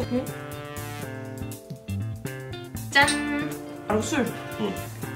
응? 짠! 바로 술. 응.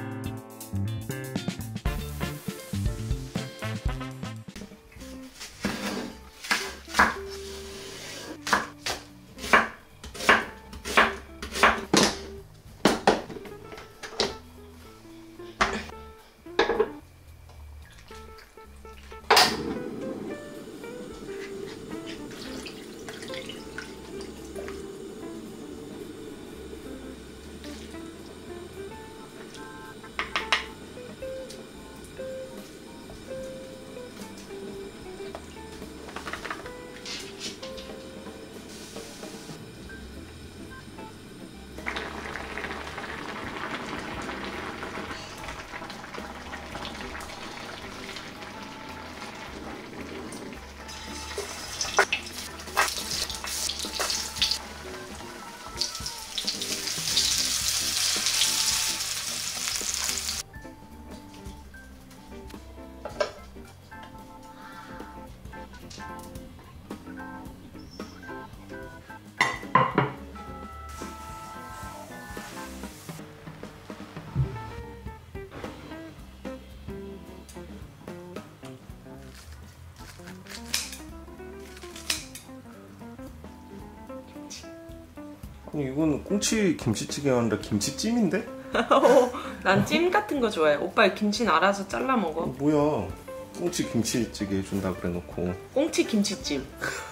아니 이거는 꽁치 김치찌개가 아니라 김치찜인데? 난 찜 같은 거 좋아해. 오빠 김치는 알아서 잘라 먹어. 뭐야, 꽁치 김치찌개 해준다 그래 놓고. 꽁치 김치찜.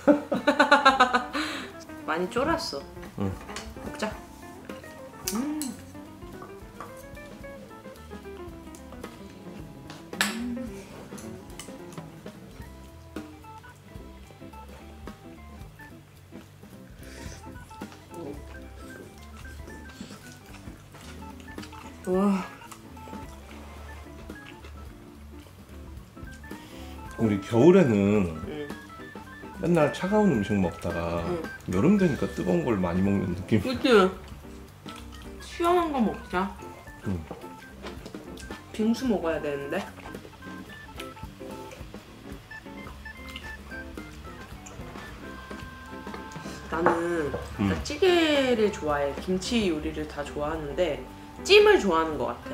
많이 쫄았어. 응. 먹자. 와. 우리 겨울에는 맨날 차가운 음식 먹다가 여름 되니까 뜨거운 걸 많이 먹는 느낌. 그치? 시원한 거 먹자. 응. 빙수 먹어야 되는데. 나는 찌개를 좋아해. 김치 요리를 다 좋아하는데 찜을 좋아하는 것 같아.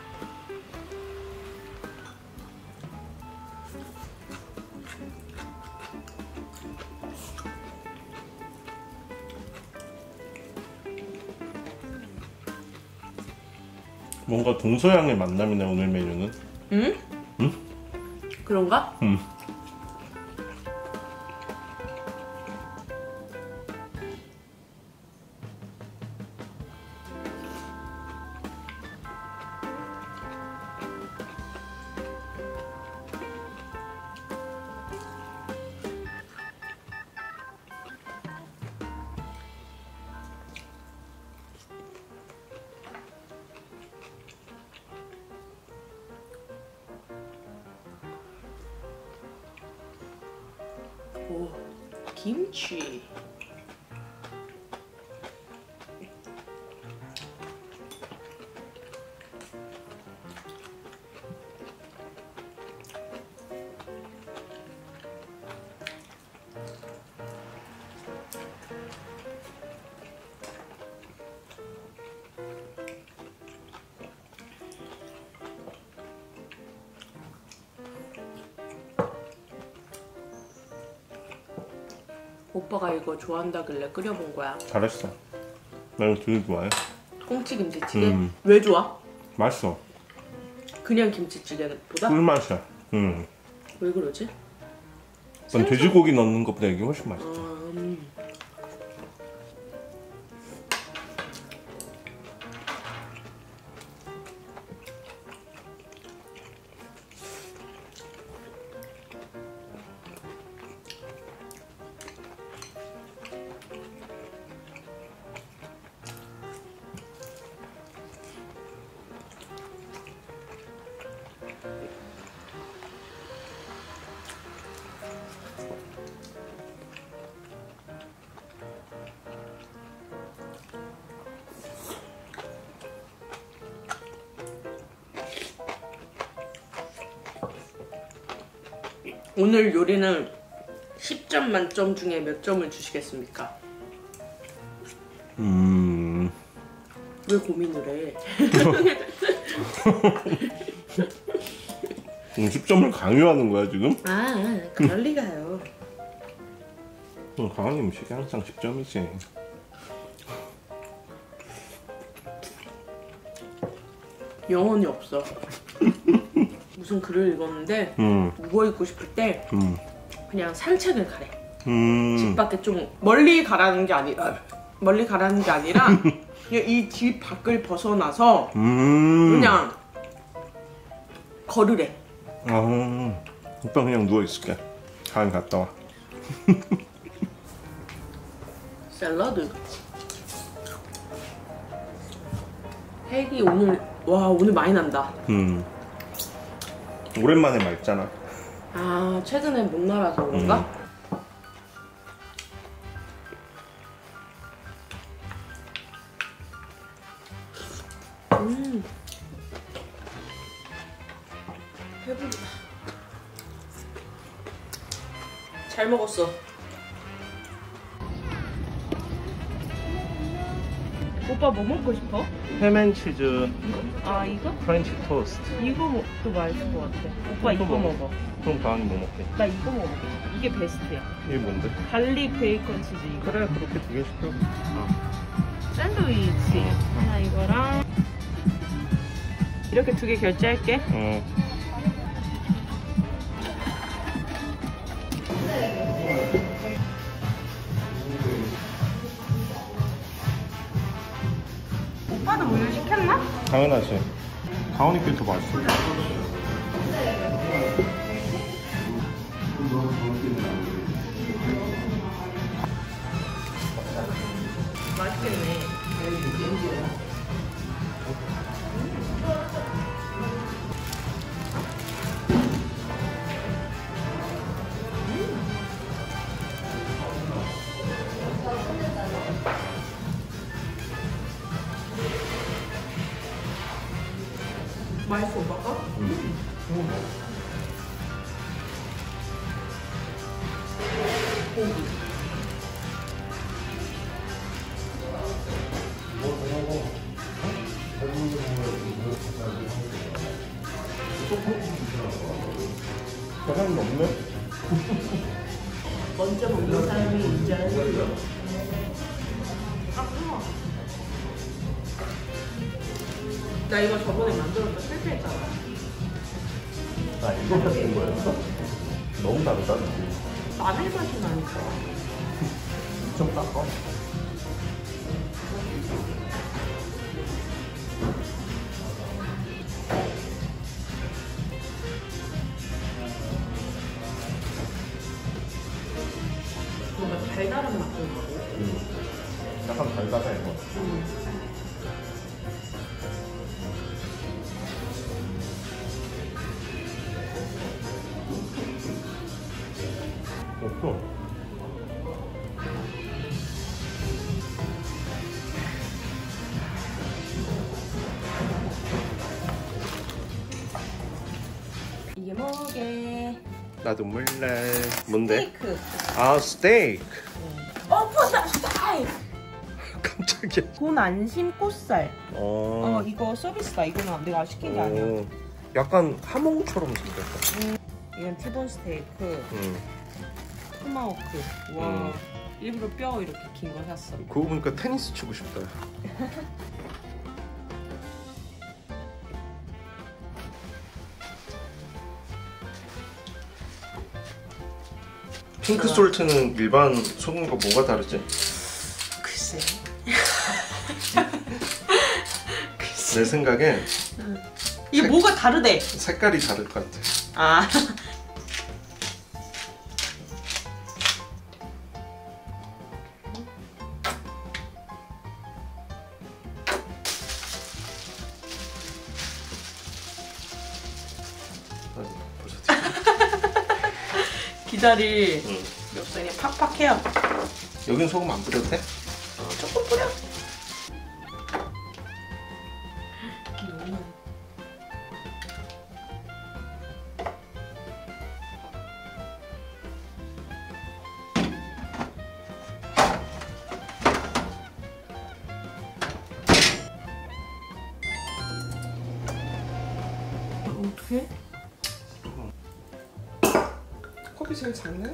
뭔가 동서양의 만남이네 오늘 메뉴는. 응? 응? 그런가? 응. 오, 김치. 오빠가 이거 좋아한다길래 끓여본 거야. 잘했어. 나 이거 되게 좋아해. 꽁치 김치찌개? 왜 좋아? 맛있어. 그냥 김치찌개보다? 꿀맛이야. 왜 그러지? 난 돼지고기 넣는 것보다 이게 훨씬 맛있어. 오늘 요리는 10점 만점 중에 몇 점을 주시겠습니까? 왜 고민을 해? 10점을 강요하는 거야 지금? 아, 그럴 리가요. 강한 음식이 항상 10점이지. 영혼이 없어. 무슨 글을 읽었는데 누워 있고 싶을 때 그냥 산책을 가래. 집 밖에 좀 멀리 가라는 게 아니라 그냥 이 집 밖을 벗어나서 그냥 걸으래. 오빠 그냥 누워 있을게. 가은 갔다 와. 샐러드. 핵이 오늘 많이 난다. 오랜만에 맑잖아. 아, 최근에 못 날아서 그런가? 배부르다. 잘 먹었어. 오빠 뭐 먹고 싶어? 햄앤치즈 아, 이거? 프렌치 토스트. 이거도 맛있을 것 같아. 오빠 이거 먹어. 그럼 가은이 뭐 먹게? 나 이거 먹어볼게. 이게 베스트야. 이게 뭔데? 갈릭 베이컨 치즈 이거. 그래 그렇게 2개 시켜. 샌드위치 하나 이거랑 이렇게 2개 결제할게. 오빠도 우유 시켰나? 당연하지. 가은이 게 더 맛있어. 맛있겠네. 맛있어, 오빠가? 고기. 계란이 없네? 먼저 먹는 사람이 인정. 나 이거 저번에 만들었다 실패했잖아. 아 이거 같은 거였어? 너무 다르다. 마늘 맛이 나니까. 좀 닦아. 뭔가 달달한 맛이 나고. 약간 달달해 이거. 없어. 이게 뭐게? 나도 몰라. 뭔데? 스테이크. 아 스테이크. 보다 스테이크. 깜짝이야. 돈 안심 꽃살. 이거 서비스다. 이거는 내가 시킨 게 아니야. 약간 하몽처럼 생겼다. 이건 티본 스테이크. 토마호크. 와. 일부러 뼈 이렇게 긴 거 샀어. 그거 보니까 테니스 치고 싶다. 핑크 솔트는 일반 소금과 뭐가 다르지? 글쎄. 내 생각에 이게 뭐가 다르대? 색깔이 다를 것 같아. 아. 기다릴 엽산이 팍팍해요. 여긴 소금 안 뿌려도 돼? 조금 뿌려. 어떡해? 컵이 제일 작네?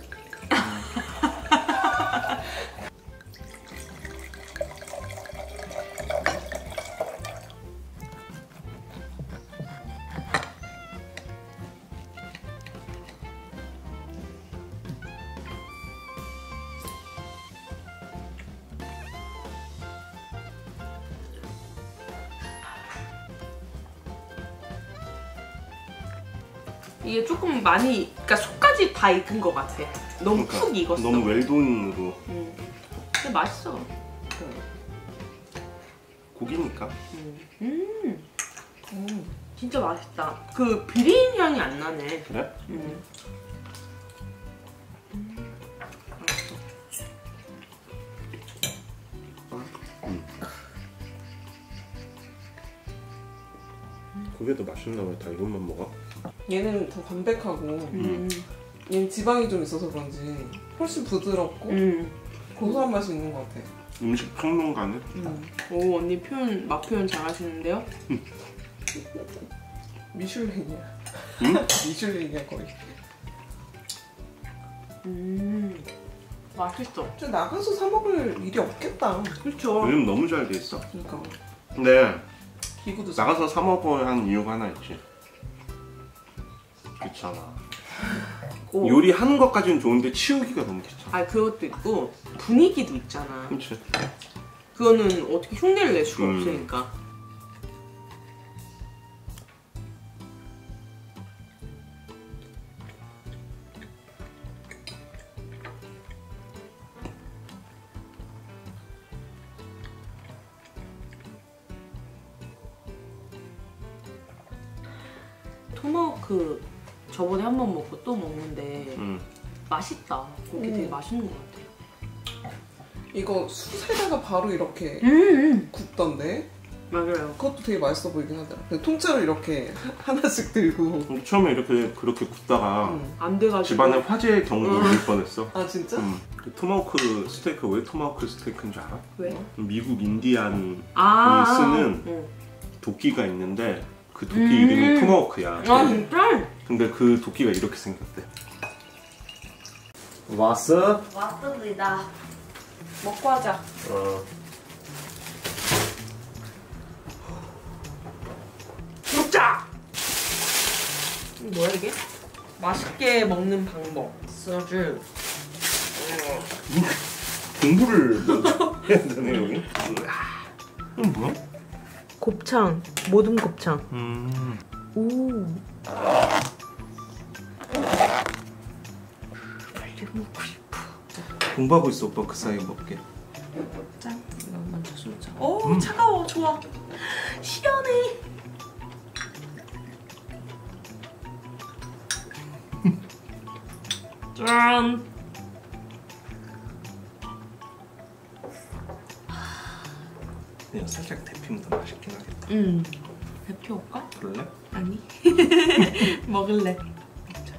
이게 조금 많이, 그러니까 속까지 다 익은 것 같아. 너무 그러니까, 푹 익었어. 너무 웰돈으로. 근데 맛있어. 고기니까. 진짜 맛있다. 그 비린 향이 안 나네. 그래? 맛있어. 그게 더 맛있나 왜 다 이것만 먹어? 얘는 더 담백하고 얘는 지방이 좀 있어서 그런지 훨씬 부드럽고 고소한 맛이 있는 것 같아. 음식 평론가는? 오, 언니 표현, 맛 표현 잘하시는데요? 미슐랭이야. 응? 미슐랭이야 거의. 맛있어. 저 나가서 사 먹을 일이 없겠다. 그렇죠. 요즘 너무 잘 돼 있어. 그러니까 근데 기구도 나가서 사 먹어야 하는 이유가 하나 있지. 귀찮아. 오. 요리하는 것까지는 좋은데 치우기가 너무 귀찮아. 아, 그것도 있고 분위기도 있잖아. 그렇지. 그거는 어떻게 흉내를 낼 수가 없으니까. 토마호크 저번에 한 번 먹고 또 먹는데 맛있다. 그게 되게 맛있는 것 같아. 이거 숯에다가 바로 이렇게 굽던데? 맞아요. 그것도 되게 맛있어 보이긴 하더라. 근데 통째로 이렇게 하나씩 들고. 처음에 이렇게 그렇게 굽다가 안 돼가지고 집안에 화재의 경보가 올 뻔했어. 아 진짜? 그 토마호크 스테이크 왜 토마호크 스테이크인 줄 알아? 왜? 미국 인디안이 아 쓰는 도끼가 있는데 그 도끼 이름이 토마호크야. 아 진짜? 근데 그 도끼가 이렇게 생겼대. 왔어? 왔습니다. 먹고 하자. 먹자! 뭐야 이게? 맛있게 먹는 방법. 소주. 공부를 먼저 해야 되네 여기. 이건 뭐야? 곱창. 모든 곱창. 오. 빨리 먹고 싶어. 공부하고 있어 오빠 그 사이에 먹게. 짠. 이거 먼저 쏘자. 오 차가워. 좋아. 시원해. 짠. 그냥 살짝 데피면 더 맛있긴 하겠다. 데펴올까? 그럴래? 아니. 먹을래. 먹자.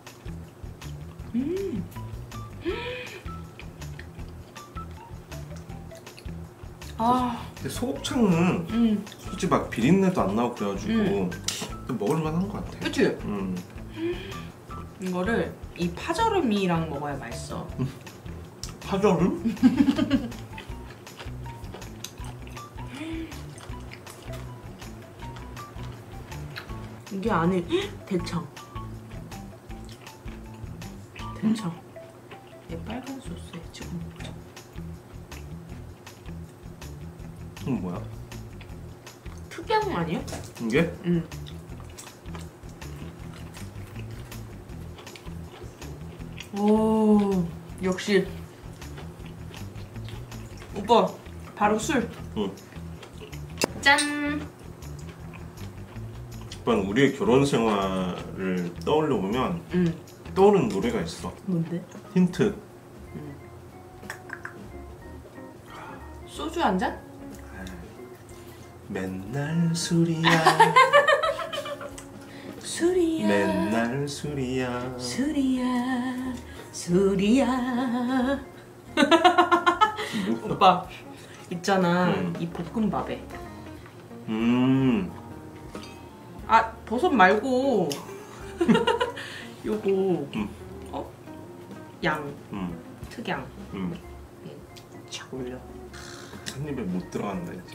아. 근데 소곱창은 솔직히 막 비린내도 안 나고 그래가지고 또 먹을만한 것 같아. 그치? 이거를 이 파절음이랑 먹어야 맛있어. 파절음? 이게 안에 대창. 대창. 얘 빨간 소스에 찍어 먹자. 이건 뭐야? 특이한 거 아니야? 이게? 응. 오, 역시. 오빠, 바로 술. 응. 짠. 오빠는 우리의 결혼 생활을 떠올려 보면 떠오르는 노래가 있어. 뭔데? 힌트. 소주 한 잔? 맨날 술이야. 술이야. 맨날 술이야. 술이야. 술이야. 오빠 있잖아 이 볶음밥에 아 버섯 말고 요거 양 특양 착 올려. 한 입에 못 들어간다 이제.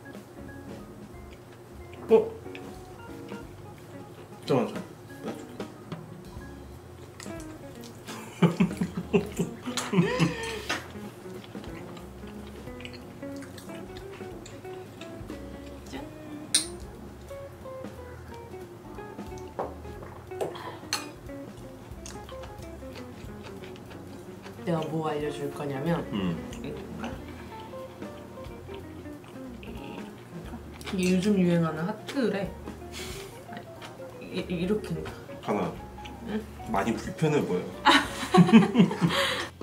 잠깐만. 내가 뭐 알려줄 거냐면 이게 요즘 유행하는 하트래. 이렇게 하나. 응? 많이 불편해 보여.